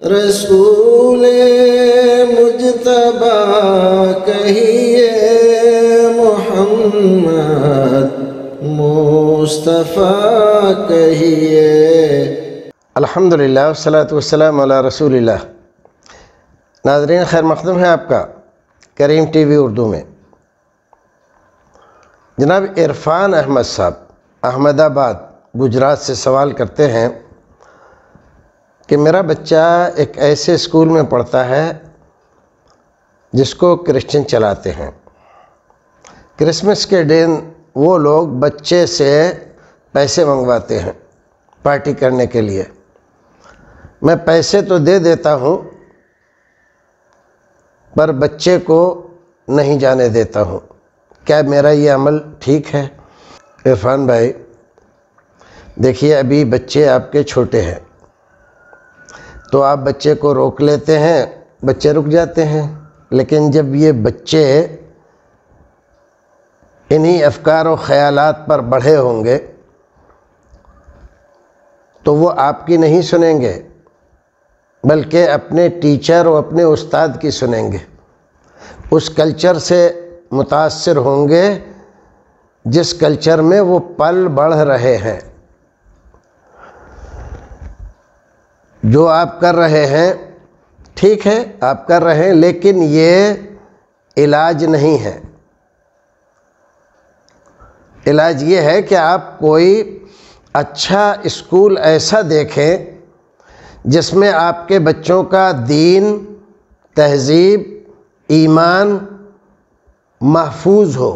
رسول مجتبی کہیے، محمد مصطفیٰ کہیے۔ الحمدللہ والصلاة والسلام علی رسول اللہ۔ ناظرین، خیر مقدم ہے آپ کا کریم ٹی وی اردو میں۔ جناب عرفان احمد صاحب احمد آباد گجرات سے سوال کرتے ہیں کہ میرا بچہ ایک ایسے اسکول میں پڑھتا ہے جس کو کرسچن چلاتے ہیں۔ کرسمس کے دن وہ لوگ بچے سے پیسے منگواتے ہیں پارٹی کرنے کے لیے۔ میں پیسے تو دے دیتا ہوں پر بچے کو نہیں جانے دیتا ہوں، کیا میرا یہ عمل ٹھیک ہے؟ عرفان بھائی دیکھیے، ابھی بچے آپ کے چھوٹے ہیں تو آپ بچے کو روک لیتے ہیں، بچے رک جاتے ہیں، لیکن جب یہ بچے انہی افکار و خیالات پر بڑھے ہوں گے تو وہ آپ کی نہیں سنیں گے بلکہ اپنے ٹیچر اور اپنے استاد کی سنیں گے۔ اس کلچر سے متاثر ہوں گے جس کلچر میں وہ پل بڑھ رہے ہیں۔ جو آپ کر رہے ہیں ٹھیک ہے، آپ کر رہے ہیں، لیکن یہ علاج نہیں ہے۔ علاج یہ ہے کہ آپ کوئی اچھا اسکول ایسا دیکھیں جس میں آپ کے بچوں کا دین، تہذیب، ایمان محفوظ ہو۔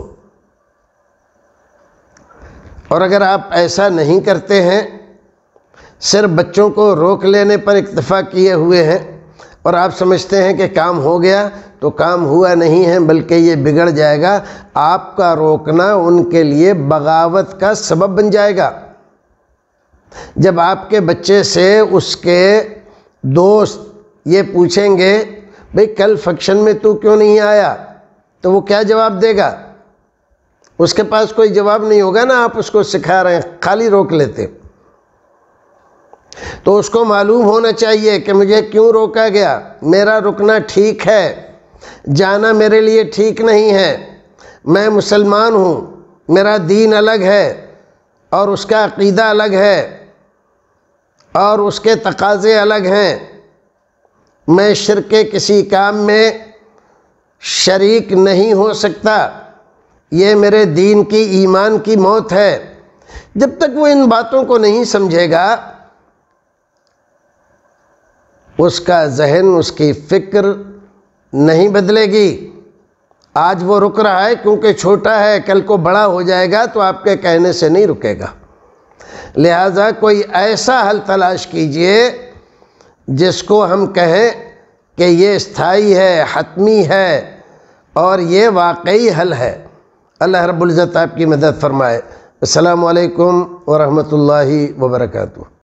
اور اگر آپ ایسا نہیں کرتے ہیں، صرف بچوں کو روک لینے پر اکتفا کیے ہوئے ہیں اور آپ سمجھتے ہیں کہ کام ہو گیا، تو کام ہوا نہیں ہے بلکہ یہ بگڑ جائے گا۔ آپ کا روکنا ان کے لیے بغاوت کا سبب بن جائے گا۔ جب آپ کے بچے سے اس کے دوست یہ پوچھیں گے بھئی کل فنکشن میں تو کیوں نہیں آیا، تو وہ کیا جواب دے گا؟ اس کے پاس کوئی جواب نہیں ہوگا نا، آپ اس کو سکھا رہے ہیں، خالی روک لیتے۔ تو اس کو معلوم ہونا چاہیے کہ مجھے کیوں روکا گیا، میرا رکنا ٹھیک ہے، جانا میرے لیے ٹھیک نہیں ہے۔ میں مسلمان ہوں، میرا دین الگ ہے اور اس کا عقیدہ الگ ہے اور اس کے تقاضے الگ ہیں۔ میں شرک کے کسی کام میں شریک نہیں ہو سکتا، یہ میرے دین کی، ایمان کی موت ہے۔ جب تک وہ ان باتوں کو نہیں سمجھے گا، اس کا ذہن، اس کی فکر نہیں بدلے گی۔ آج وہ رک رہا ہے کیونکہ چھوٹا ہے، کل کو بڑا ہو جائے گا تو آپ کے کہنے سے نہیں رکے گا۔ لہٰذا کوئی ایسا حل تلاش کیجئے جس کو ہم کہیں کہ یہ استھائی ہے، حتمی ہے اور یہ واقعی حل ہے۔ اللہ رب العزت آپ کی مدد فرمائے۔ السلام علیکم ورحمۃ اللہ وبرکاتہ۔